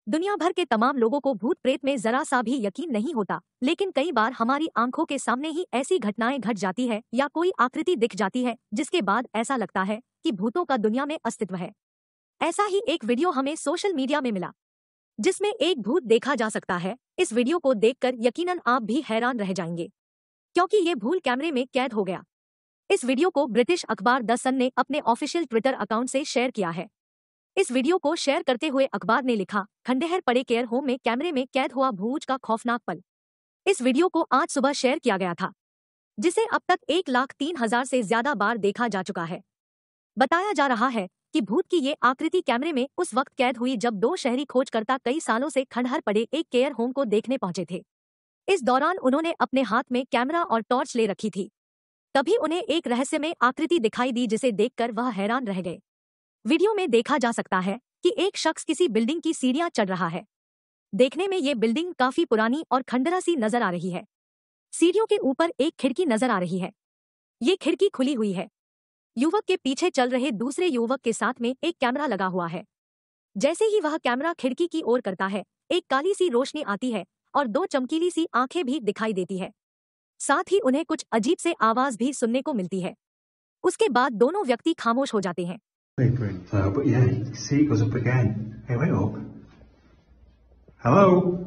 दुनिया भर के तमाम लोगों को भूत प्रेत में जरा सा भी यकीन नहीं होता, लेकिन कई बार हमारी आंखों के सामने ही ऐसी घटनाएं घट जाती है या कोई आकृति दिख जाती है जिसके बाद ऐसा लगता है कि भूतों का दुनिया में अस्तित्व है। ऐसा ही एक वीडियो हमें सोशल मीडिया में मिला जिसमें एक भूत देखा जा सकता है। इस वीडियो को देखकर यकीनन आप भी हैरान रह जाएंगे, क्योंकि ये भूल कैमरे में कैद हो गया। इस वीडियो को ब्रिटिश अखबार द सन ने अपने ऑफिशियल ट्विटर अकाउंट से शेयर किया है। इस वीडियो को शेयर करते हुए अखबार ने लिखा, खंडहर पड़े केयर होम में कैमरे में कैद हुआ भूत का खौफनाक पल। इस वीडियो को आज सुबह शेयर किया गया था, जिसे अब तक 1,03,000 से ज्यादा बार देखा जा चुका है। बताया जा रहा है कि भूत की ये आकृति कैमरे में उस वक्त कैद हुई जब दो शहरी खोजकर्ता कई सालों से खंडहर पड़े एक केयर होम को देखने पहुंचे थे। इस दौरान उन्होंने अपने हाथ में कैमरा और टॉर्च ले रखी थी। तभी उन्हें एक रहस्यमय आकृति दिखाई दी जिसे देखकर वह हैरान रह गए। वीडियो में देखा जा सकता है कि एक शख्स किसी बिल्डिंग की सीढ़ियां चढ़ रहा है। देखने में ये बिल्डिंग काफी पुरानी और खंडहर सी नजर आ रही है। सीढ़ियों के ऊपर एक खिड़की नजर आ रही है। ये खिड़की खुली हुई है। युवक के पीछे चल रहे दूसरे युवक के साथ में एक कैमरा लगा हुआ है। जैसे ही वह कैमरा खिड़की की ओर करता है, एक काली सी रोशनी आती है और दो चमकीली सी आंखें भी दिखाई देती है। साथ ही उन्हें कुछ अजीब से आवाज भी सुनने को मिलती है। उसके बाद दोनों व्यक्ति खामोश हो जाते हैं। But yeah, you can see it goes up again. Hey, wait up. Hello?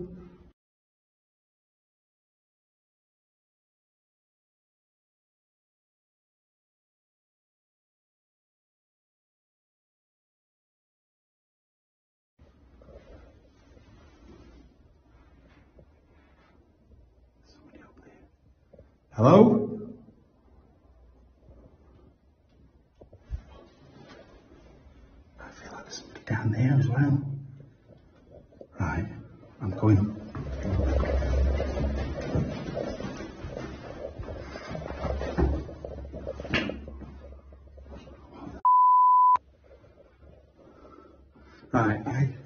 Somebody up there. Hello? I feel like there's somebody down there as well. Right, I'm going up. Right,